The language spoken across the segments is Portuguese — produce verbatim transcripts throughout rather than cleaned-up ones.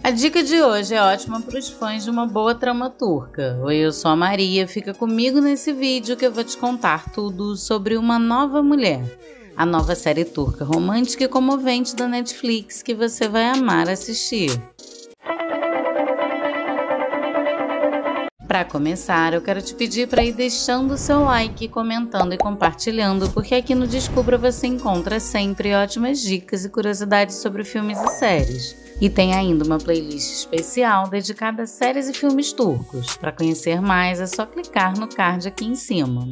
A dica de hoje é ótima para os fãs de uma boa trama turca. Oi, eu sou a Maria, fica comigo nesse vídeo que eu vou te contar tudo sobre Uma Nova Mulher, a nova série turca romântica e comovente da Netflix que você vai amar assistir. Para começar, eu quero te pedir para ir deixando o seu like, comentando e compartilhando, porque aqui no Descubra você encontra sempre ótimas dicas e curiosidades sobre filmes e séries. E tem ainda uma playlist especial dedicada a séries e filmes turcos. Para conhecer mais é só clicar no card aqui em cima.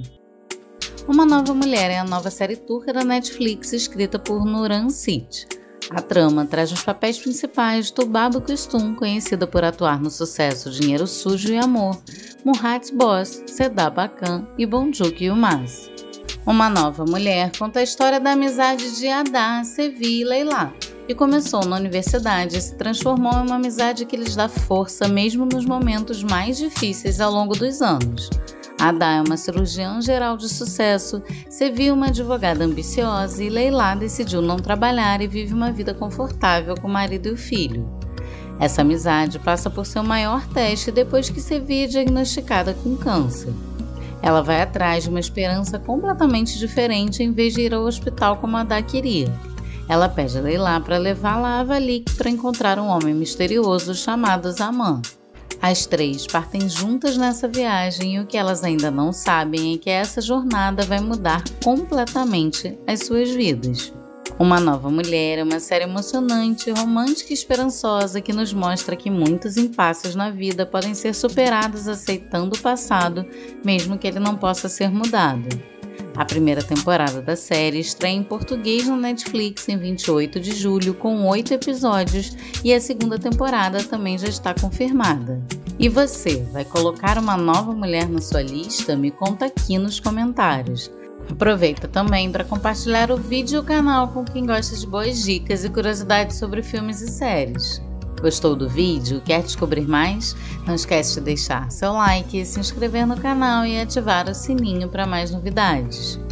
Uma Nova Mulher é a nova série turca da Netflix escrita por Nuran Sit. A trama traz os papéis principais de Tuba Büyüküstün, conhecida por atuar no sucesso Dinheiro Sujo e Amor, Murat Boz, Seda Bakan e Boncuk Yılmaz. Uma Nova Mulher conta a história da amizade de Ada, Sevi e Leyla, que começou na universidade e se transformou em uma amizade que lhes dá força mesmo nos momentos mais difíceis ao longo dos anos. Ada é uma cirurgiã geral de sucesso, Sevi uma advogada ambiciosa e Leyla decidiu não trabalhar e vive uma vida confortável com o marido e o filho. Essa amizade passa por seu maior teste depois que Sevi é diagnosticada com câncer. Ela vai atrás de uma esperança completamente diferente em vez de ir ao hospital como Ada queria. Ela pede a Leyla para levá-la a Avalik para encontrar um homem misterioso chamado Zaman. As três partem juntas nessa viagem e o que elas ainda não sabem é que essa jornada vai mudar completamente as suas vidas. Uma Nova Mulher é uma série emocionante, romântica e esperançosa que nos mostra que muitos impasses na vida podem ser superados aceitando o passado, mesmo que ele não possa ser mudado. A primeira temporada da série estreia em português na Netflix em vinte e oito de julho com oito episódios e a segunda temporada também já está confirmada. E você, vai colocar Uma Nova Mulher na sua lista? Me conta aqui nos comentários. Aproveita também para compartilhar o vídeo e o canal com quem gosta de boas dicas e curiosidades sobre filmes e séries. Gostou do vídeo? Quer descobrir mais? Não esquece de deixar seu like, se inscrever no canal e ativar o sininho para mais novidades.